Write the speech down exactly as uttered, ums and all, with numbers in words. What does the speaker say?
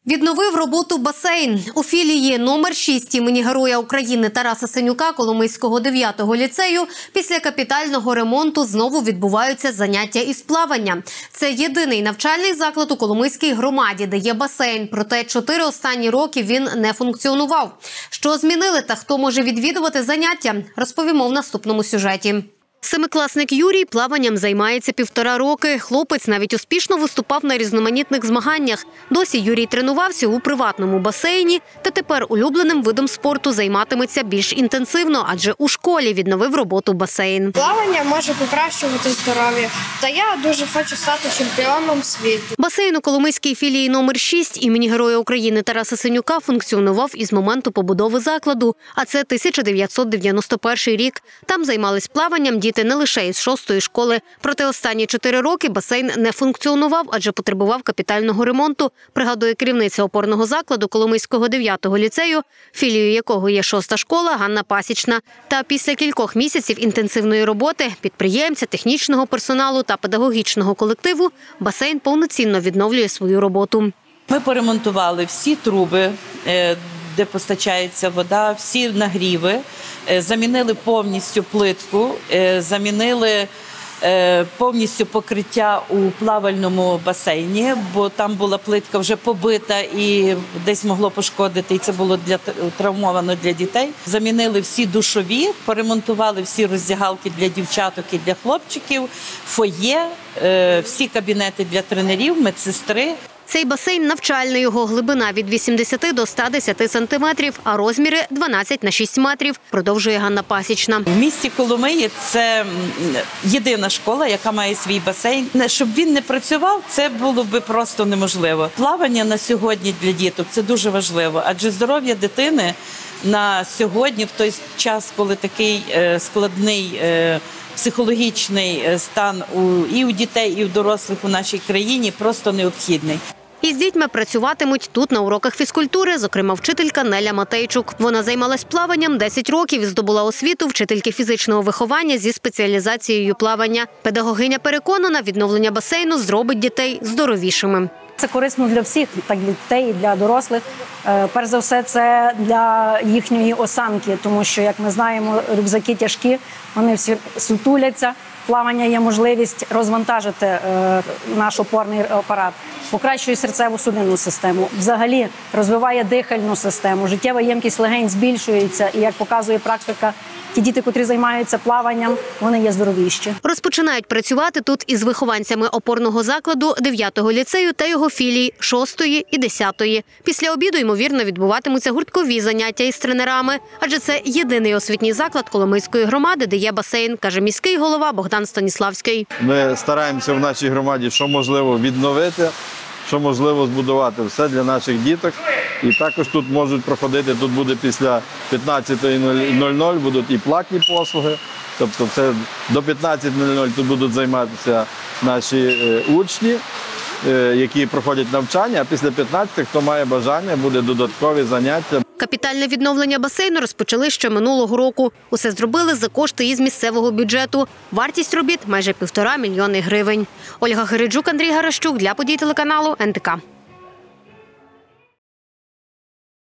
Відновив роботу басейн. У філії номер шість імені Героя України Тараса Сенюка Коломийського дев'ятого ліцею після капітального ремонту знову відбуваються заняття із плавання. Це єдиний навчальний заклад у Коломийській громаді, де є басейн. Проте чотири останні роки він не функціонував. Що змінили та хто може відвідувати заняття, розповімо в наступному сюжеті. Семикласник Юрій плаванням займається півтора роки. Хлопець навіть успішно виступав на різноманітних змаганнях. Досі Юрій тренувався у приватному басейні, та тепер улюбленим видом спорту займатиметься більш інтенсивно, адже у школі відновив роботу басейн. Плавання може покращувати здоров'я, та я дуже хочу стати чемпіоном світу. Басейн у Коломийській філії номер шість імені Героя України Тараса Сенюка функціонував із моменту побудови закладу, а це тисяча дев'ятсот дев'яносто перший рік. Там займались плаванням діти не лише із шостої школи. Проте останні чотири роки басейн не функціонував, адже потребував капітального ремонту, пригадує керівниця опорного закладу Коломийського дев'ятого ліцею, філією якого є шоста школа, Ганна Пасічна. Та після кількох місяців інтенсивної роботи підприємця, технічного персоналу та педагогічного колективу басейн повноцінно відновлює свою роботу. Ми поремонтували всі труби, де постачається вода, всі нагріви, замінили повністю плитку, замінили повністю покриття у плавальному басейні, бо там була плитка вже побита і десь могло пошкодити, і це було для травмовано для дітей. Замінили всі душові, поремонтували всі роздягалки для дівчаток і для хлопчиків, фоє, всі кабінети для тренерів, медсестри. Цей басейн навчальний, його глибина від вісімдесяти до ста десяти сантиметрів, а розміри дванадцять на шість метрів, продовжує Ганна Пасічна. В місті Коломиї це єдина школа, яка має свій басейн. Щоб він не працював, це було б просто неможливо. Плавання на сьогодні для діток – це дуже важливо, адже здоров'я дитини на сьогодні, в той час, коли такий складний психологічний стан і у дітей, і у дорослих у нашій країні просто необхідний. Із дітьми працюватимуть тут на уроках фізкультури, зокрема вчителька Неля Матейчук. Вона займалась плаванням десять років і здобула освіту вчительки фізичного виховання зі спеціалізацією плавання. Педагогиня переконана, відновлення басейну зробить дітей здоровішими. Це корисно для всіх, так для дітей і для дорослих. Перш за все, це для їхньої осанки, тому що, як ми знаємо, рюкзаки тяжкі, вони всі сутуляться. Плавання є можливість розвантажити е, наш опорний апарат, покращує серцево-судинну систему, взагалі розвиває дихальну систему, життєва ємкість легень збільшується і, як показує практика, ті діти, котрі займаються плаванням, вони є здоровіші. Розпочинають працювати тут із вихованцями опорного закладу дев'ятого ліцею та його філій шостої і десятої. Після обіду, ймовірно, відбуватимуться гурткові заняття із тренерами, адже це єдиний освітній заклад Коломийської громади, де є басейн, каже міський голова Богдан Станіславський. Ми стараємося в нашій громаді, що можливо відновити, що можливо збудувати все для наших діток. І також тут можуть проходити, тут буде після п'ятнадцятої нуль нуль будуть і платні послуги. Тобто це до п'ятнадцятої нуль нуль тут будуть займатися наші учні, які проходять навчання, а після п'ятнадцятої, хто має бажання, буде додаткові заняття. Капітальне відновлення басейну розпочали ще минулого року. Усе зробили за кошти із місцевого бюджету. Вартість робіт – майже півтора мільйони гривень. Ольга Гериджук, Андрій Гаращук для подій телеканалу ен те ка.